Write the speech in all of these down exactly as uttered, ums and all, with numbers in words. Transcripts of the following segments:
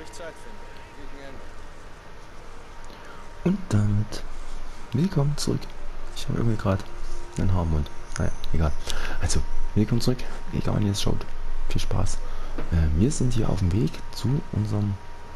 ich Zeit finde. Gegen Ende. Und damit willkommen zurück. Ich habe irgendwie gerade einen Haarmund. Naja, egal. Also, willkommen zurück. Egal, wann ihr es schaut. Viel Spaß. Äh, wir sind hier auf dem Weg zu unserem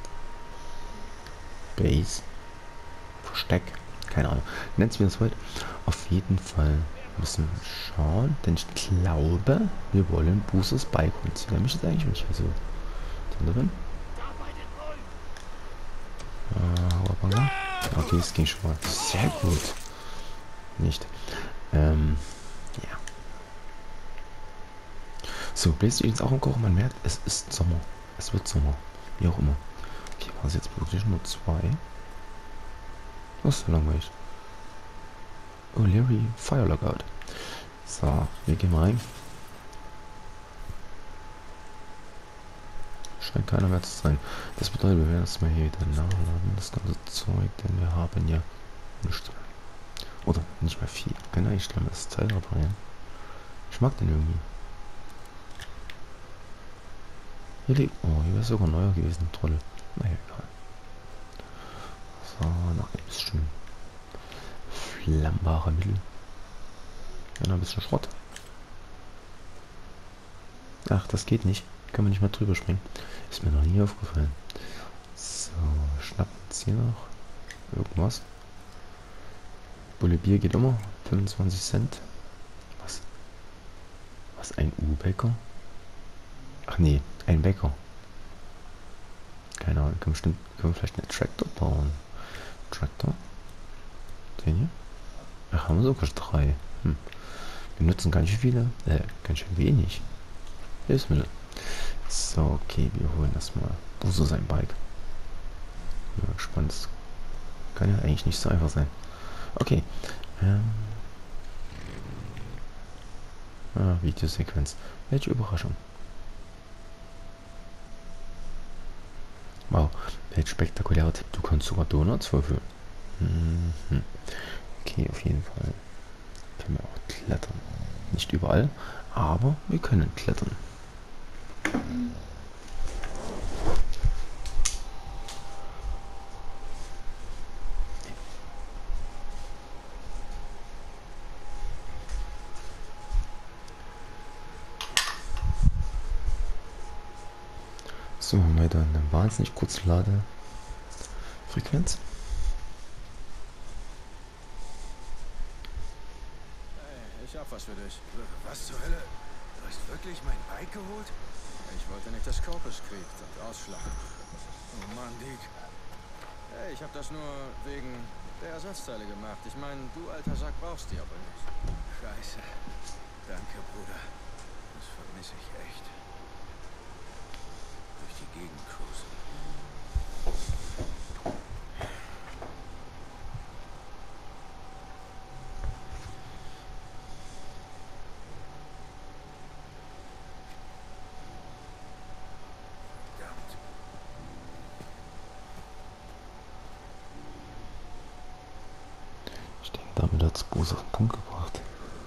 Base. Versteck. Keine Ahnung. Nennt es wie es wollt. Auf jeden Fall müssen wir schauen, denn ich glaube, wir wollen Boosters Bike und sie nämlich jetzt eigentlich nicht. Also, drin. Äh, okay, es ging schon mal. Sehr gut. Nicht. Ähm, ja. So, PlayStation ist auch im Kochen. Man merkt, es ist Sommer. Es wird Sommer. Wie auch immer. Okay, war es jetzt wirklich nur zwei? Was ist so langweilig? O'Leary Fire Logout. So, wir gehen mal rein. Scheint keiner mehr zu sein. Das bedeutet, wir werden erstmal hier wieder nachladen. Das ganze Zeug, denn wir haben ja nichts. Oder nicht mehr viel. Kann eigentlich schnell das Teil reparieren. Ich mag den irgendwie. Hier liegt. Oh, hier wäre sogar neuer gewesen. Toll. Naja, egal. So, noch ein bisschen flammbare Mittel. Ja, noch ein bisschen Schrott. Ach, das geht nicht. Kann man nicht mehr drüber springen. Ist mir noch nie aufgefallen. So, schnappen uns hier noch irgendwas. Bulle Bier geht immer. fünfundzwanzig Cent. Was? Was, ein U-Bäcker? Ach nee, ein Bäcker. Keine Ahnung, können wir, bestimmt, können wir vielleicht einen Traktor bauen. Traktor? Den hier? Ach, haben wir sogar drei. Hm. Wir nutzen ganz schön viele. Äh, ganz schön wenig. Hilfsmittel. So, okay, wir holen erstmal Buso sein Bike. Ja, gespannt. Das kann ja eigentlich nicht so einfach sein. Okay. Ähm. Ah, Videosequenz. Welche Überraschung. Wow, welch spektakulärer Tipp. Du kannst sogar Donuts verfüllen. Mhm. Okay, auf jeden Fall. Können wir auch klettern. Nicht überall, aber wir können klettern. So, haben wir dann eine wahnsinnig kurze Ladefrequenz. Hey, ich hab was für dich. Was zur Hölle? Du hast wirklich mein Bike geholt? Ich wollte nicht, dass Corpus kriegt und ausschlachten. Oh Mann, Dick. Hey, ich hab das nur wegen der Ersatzteile gemacht. Ich meine, du alter Sack brauchst die aber nicht. Scheiße. Danke, Bruder. Das vermisse ich echt. Durch die Gegend cruisen. Verdammt. Ich denke, damit hat es Bus auf den Punkt gebracht.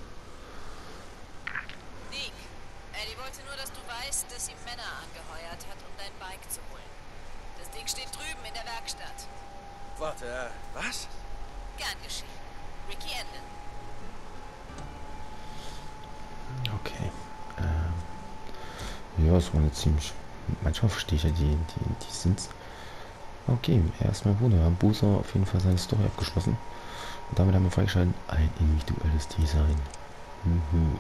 Nick, Eddie wollte nur, dass du weißt, dass sie Männer angeheuert hat, um dein Bike zu holen. Das Ding steht drüben in der Werkstatt. Warte, äh, was? Gern geschehen. Ricky Endon. Okay. Ähm, ja, es war eine ziemlich. Manchmal verstehe ich ja die, die, die sind. Okay, erstmal wurde ja Booster auf jeden Fall seine Story abgeschlossen. Und damit haben wir freigeschalten ein individuelles Design. Mhm.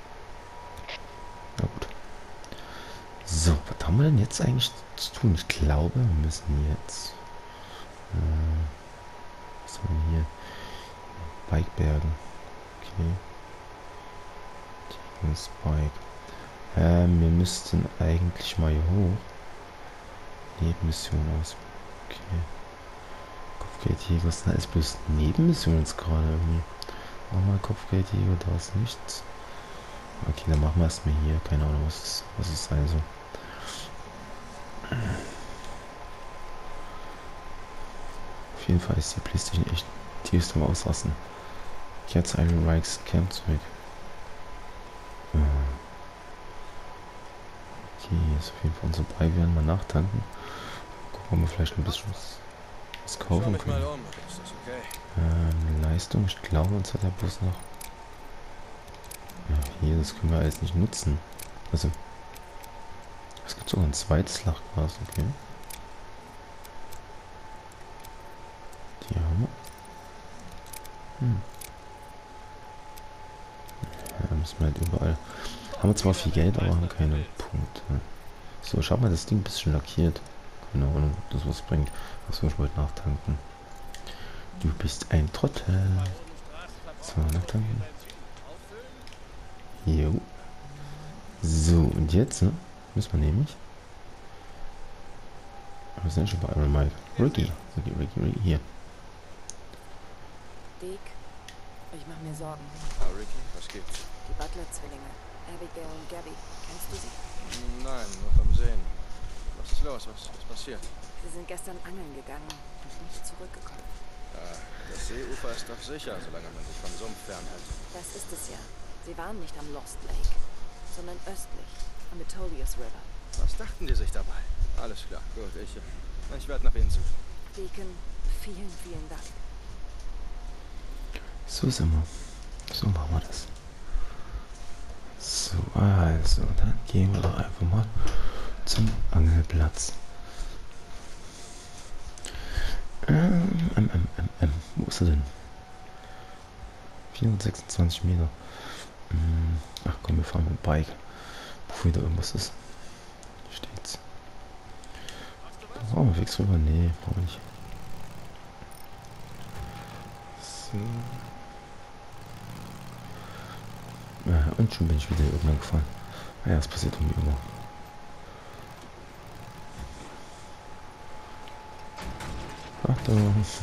Na gut. So, was haben wir denn jetzt eigentlich zu tun? Ich glaube, wir müssen jetzt. Äh, was haben wir hier? Bikebergen. Okay. Spike. Ähm, wir müssten eigentlich mal hier hoch. Nebenmission aus. Okay. Kopfgeldjäger ist alles bloß Nebenmission jetzt gerade irgendwie. Nochmal Kopfgeldjäger, da ist nichts. Okay, dann machen wir erstmal hier. Keine Ahnung, was es, was es sein soll. Auf jeden Fall ist die PlayStation echt tiefst am Ausrasten. Jetzt Iron Rikes Camp zurück. Okay, ist auf jeden Fall unser Brei. Wir werden mal nachtanken. wo wir vielleicht ein bisschen was, was Schau kaufen mich mal können. um. Ist das okay? Ähm, Leistung, ich glaube, uns hat er bloß noch... Ja, hier, das können wir alles nicht nutzen. Also, es gibt sogar ein zweites Lachglas, okay. Die haben wir. Hm. Ja, müssen wir halt überall... Haben wir zwar viel Geld, aber haben keine Punkte. So, ich habe mal das Ding ein bisschen lackiert. Keine Ahnung, ob das was bringt. Achso, ich wollte nachtanken. Du bist ein Trottel. So, nachtanken. Jo. So, und jetzt ne, müssen wir nämlich... Wir sind schon bei Iron Mike. Ricky. Ricky, Ricky, Ricky. Hier. Dick, ich mach mir Sorgen. Ah, Ricky, was gibt's? Die Butler-Zwillinge, Abigail und Gabby. Kennst du sie? Nein, nur vom Sehen. Was ist los? Was ist passiert? Sie sind gestern angeln gegangen und nicht zurückgekommen. Ja, das Seeufer ist doch sicher, solange man sich vom Sumpf fernhält. Das ist es ja. Sie waren nicht am Lost Lake, sondern östlich, am Metolius River. Was dachten die sich dabei? Alles klar, gut, ich, ich werde nach ihnen suchen. Deacon, vielen, vielen Dank. So sind wir. So machen wir das. So, also, dann gehen wir doch einfach mal zum Angelplatz. Ähm, ähm, ähm, ähm, ähm. Wo ist er denn? vierhundertsechsundzwanzig Meter. Hm. Ach komm, wir fahren mit dem Bike. Bevor wieder irgendwas ist. Hier steht's. Brauchen wir fix rüber? Nee, brauchen wir nicht. So. Ja, und schon bin ich wieder irgendwann gefahren. Naja, es passiert irgendwie immer. Achtung.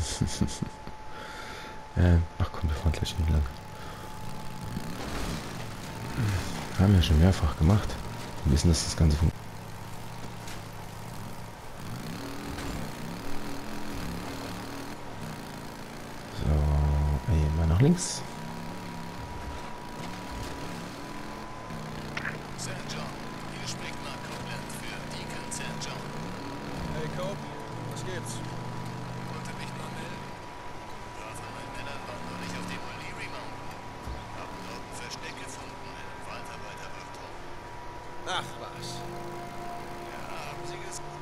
äh, ach komm, wir fahren gleich nicht lang. Haben wir schon mehrfach gemacht. Wir wissen, dass das Ganze funktioniert. So, ey, mal nach links. Sankt John, hier spricht Mark Copeland für Deacon Sankt John. Hey, Cope, was gibt's? Wollte mich nur melden. Ein paar von meinen Männern waren noch nicht auf dem O'Leary Mountain. Haben dort ein Versteck gefunden in einem Waldarbeiterwachturm. Ach, was? Ja, haben sie gesagt.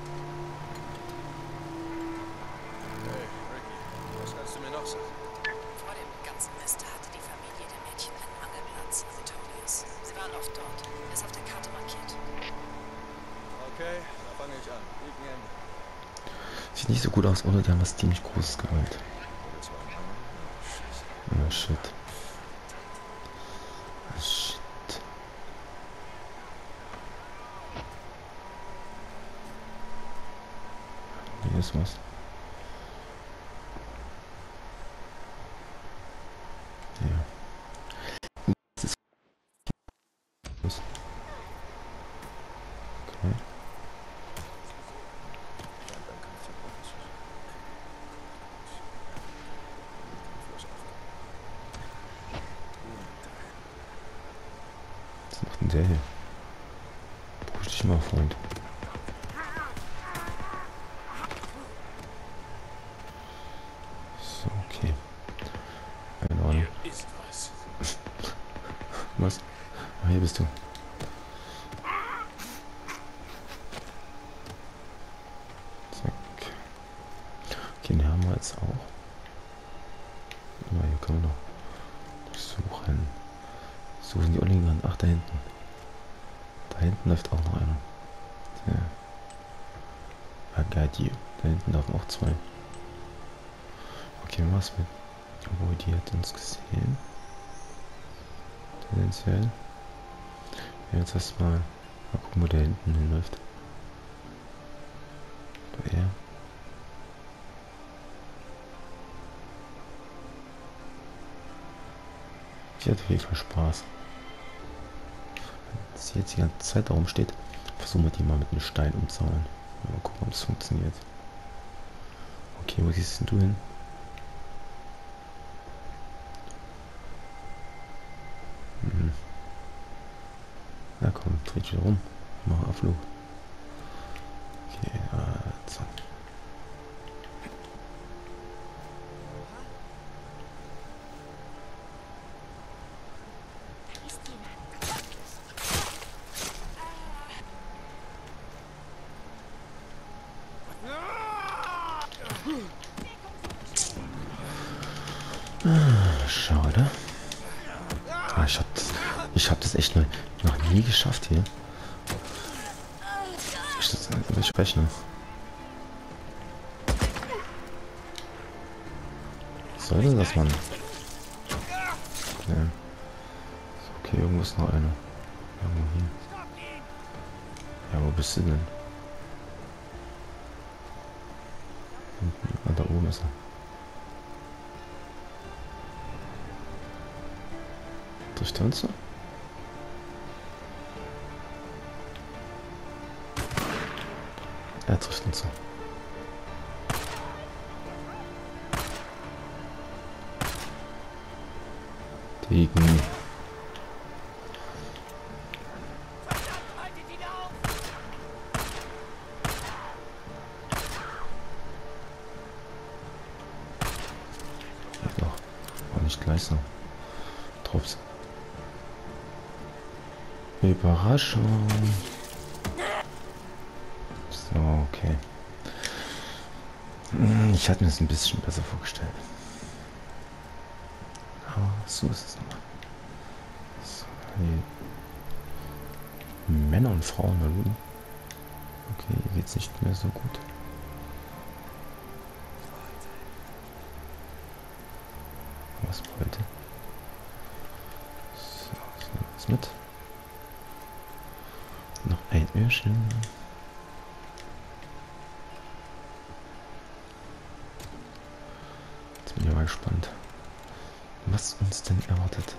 Hey, Ricky, was kannst du mir noch sagen? Vor dem ganzen Mist hatte die Familie der Mädchen einen Angelplatz in Metolius. Sie waren oft dort. Ist auf der Karte markiert. Okay, da fange ich an. Liegen Ende. Sieht nicht so gut aus, oder? Die haben was ziemlich Großes geholt. Willst du mal angeln? Oh shit. Oh shit. Hier ist was. Ja. Das ist was. Okay. Was macht denn der hier? Push dich mal, Freund. So, okay. Keine Ahnung. Hier ist was. Was? Ah, hier bist du. Zack. Okay, den haben wir jetzt auch. Na, hier können wir noch suchen. Suchen die Ollingan. Ach, da hinten. Da hinten läuft auch noch einer. Ja. I got you. Da hinten laufen auch zwei. Okay, was mit? Obwohl, die hat uns gesehen. Tendenziell. Ja, jetzt erstmal. Mal gucken, wo der hinten hinläuft. Da er. Ich hatte auf jeden Fall Spaß. Dass sie jetzt die ganze Zeit da rumsteht, versuchen wir die mal mit einem Stein umzahlen. Mal gucken, ob es funktioniert. Okay, wo siehst denn du hin? Hm. Na komm, dreht wieder rum. Mach Abflug. Okay, also. das echt noch, noch nie geschafft hier. Ich das nicht sprechen. Was soll denn das, Mann? Ja. Okay, irgendwo ist noch einer. Irgendwo hier. Ja, wo bist du denn? Hinten. Ah, da oben ist er. Trifft er uns so? Er trifft uns so. Degen. Noch. War nicht gleich so. Trupps. Überraschung. So, okay. Ich hatte mir das ein bisschen besser vorgestellt. Aber so ist es nochmal. So, Männer und Frauen da looten. Okay, hier geht's nicht mehr so gut. Was heute? So, was nehmen wir jetzt mit? Noch ein Öhrchen. Jetzt bin ich mal gespannt, was uns denn erwartet.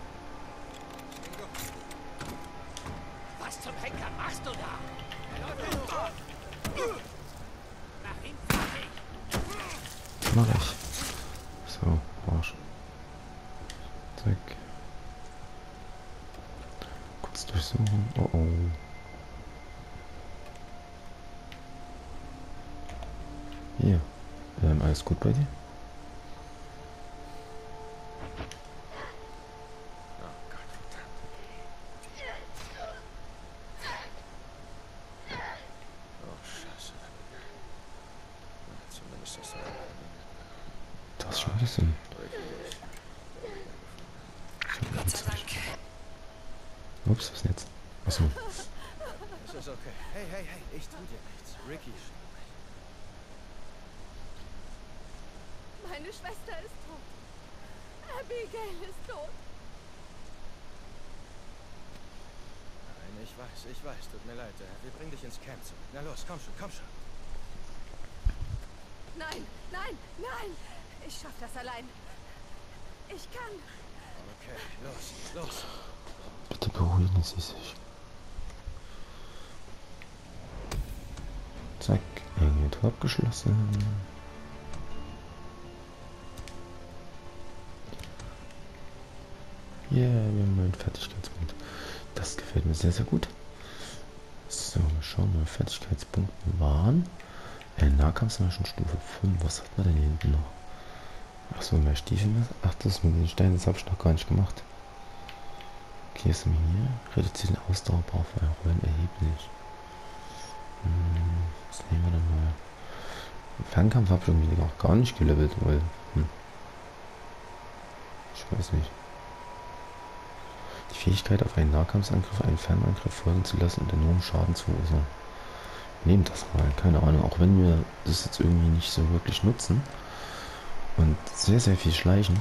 Was zum Henker machst du da? Mach ihn fertig! Mach ich. So, Arsch. Zack. Kurz durchsuchen. Oh oh. Hier. Ähm, alles gut bei dir? Das ist schon ein bisschen. Gott sei Dank. Ups, was denn jetzt? Achso. Es ist okay. Hey, hey, hey, ich tu dir nichts. Ricky schlägt mich. Meine Schwester ist tot. Abigail ist tot. Nein, ich weiß, ich weiß. Tut mir leid. äh, Wir bringen dich ins Camp zurück. Na los, komm schon, komm schon. Nein, nein, nein. Ich schaff das allein. Ich kann. Okay, los, los. Bitte beruhigen Sie sich. Zack, Tor abgeschlossen. Yeah, wir haben einen Fertigkeitspunkt. Das gefällt mir sehr, sehr gut. So, wir schauen mal, Fertigkeitspunkte waren. Äh, Nahkampf sind wir schon Stufe fünf. Was hat man denn hier hinten noch? Achso, mehr Stiefel. Ach, das mit den Steinen, das habe ich noch gar nicht gemacht. Okay, was haben wir hier? Reduziert den Ausdauerbar für Rollen erheblich. Hm, was nehmen wir denn mal? Fernkampf habe ich irgendwie noch gar nicht gelevelt, weil. Hm. Ich weiß nicht. Die Fähigkeit, auf einen Nahkampfangriff, einen Fernangriff folgen zu lassen und enormen Schaden zu verursachen. Nehmt das mal, keine Ahnung. Auch wenn wir das jetzt irgendwie nicht so wirklich nutzen und sehr, sehr viel schleichen.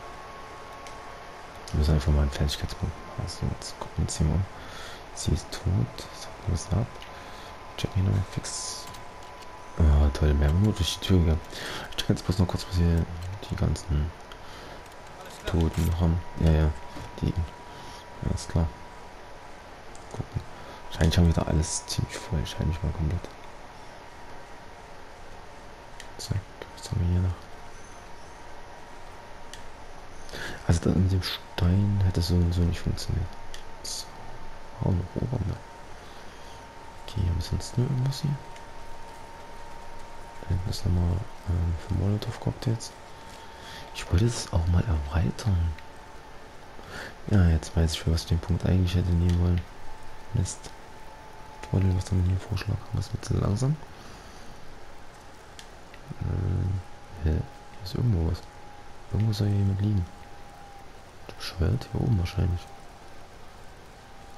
Wir müssen einfach mal einen Fertigkeitspunkt machen. Also jetzt gucken wir uns hier mal. Sie ist tot. Sagt mir was ab. Checken hier noch fix. Ah, toll, wir haben nur durch die Tür gegangen. Ich check jetzt bloß noch kurz, was hier die ganzen Toten noch haben. Ja, ja, die. Ja, ist klar. Gucken. Wahrscheinlich haben wir da alles ziemlich voll. Ich halte mich mal komplett. Zack, was haben wir hier noch? Also das mit dem Stein hätte so und so nicht funktioniert. So. Oh, noch oben. Okay, haben wir sonst nur irgendwas hier? Da hinten ist nochmal ähm, für Molotov-Cocktails. Ich wollte es auch mal erweitern. Ja, jetzt weiß ich, für was ich den Punkt eigentlich hätte nehmen wollen. Mist. Freunde, was haben wir hier Vorschlag? Was wird so langsam? Ähm, hä? Hier ist irgendwo was. Irgendwo soll hier jemand liegen. Bescheuert? Hier oben wahrscheinlich.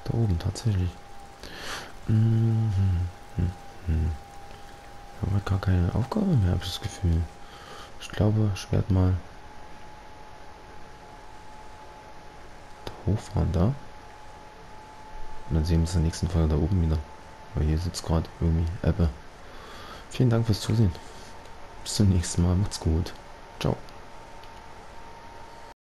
Da oben, tatsächlich. Mhm. Mhm. Ich habe gar keine Aufgabe mehr, habe ich das Gefühl. Ich glaube, ich werde mal da hochfahren, da. Und dann sehen wir uns in der nächsten Folge da oben wieder. Weil hier sitzt gerade irgendwie Ebbe. Vielen Dank fürs Zusehen. Bis zum nächsten Mal. Macht's gut. Ciao.